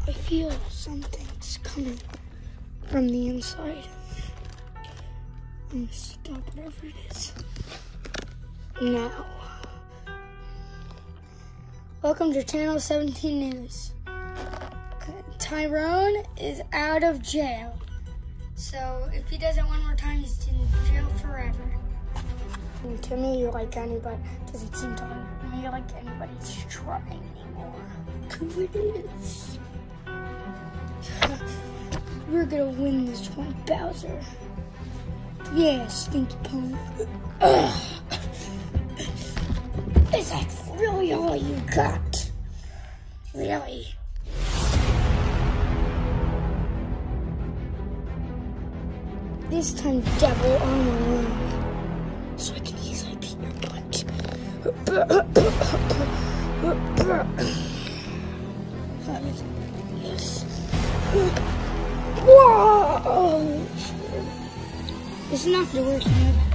I feel something's coming from the inside. I'm gonna stop whatever it is. Now. Welcome to Channel 17 News. Tyrone is out of jail. So if he does it one more time, he's in jail forever. And to me, like anybody, doesn't seem to me like anybody's trying anymore. Who it is? We're gonna win this one, Bowser. Yeah, stinky punk. Is that really all you got? Really? This time, devil on my own, so I can easily beat your butt. Yes. Whoa! This is not gonna work.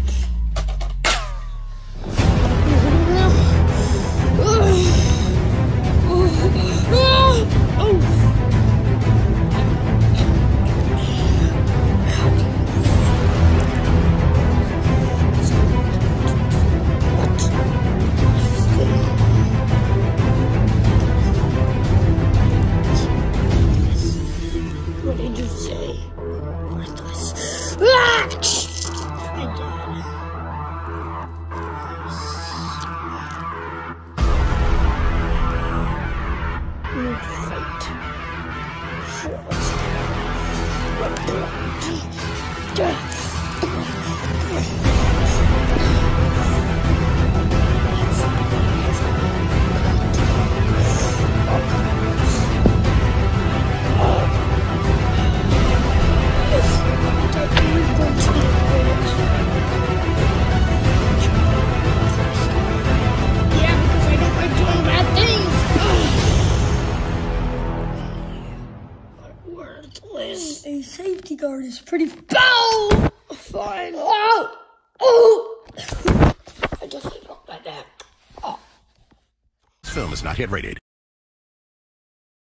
What did you say? Worthless. Ah! I died. We need to fight. Sure, let's do it. A safety guard is pretty fine. Oh! Oh! I just felt like that. Oh. This film is not hit rated.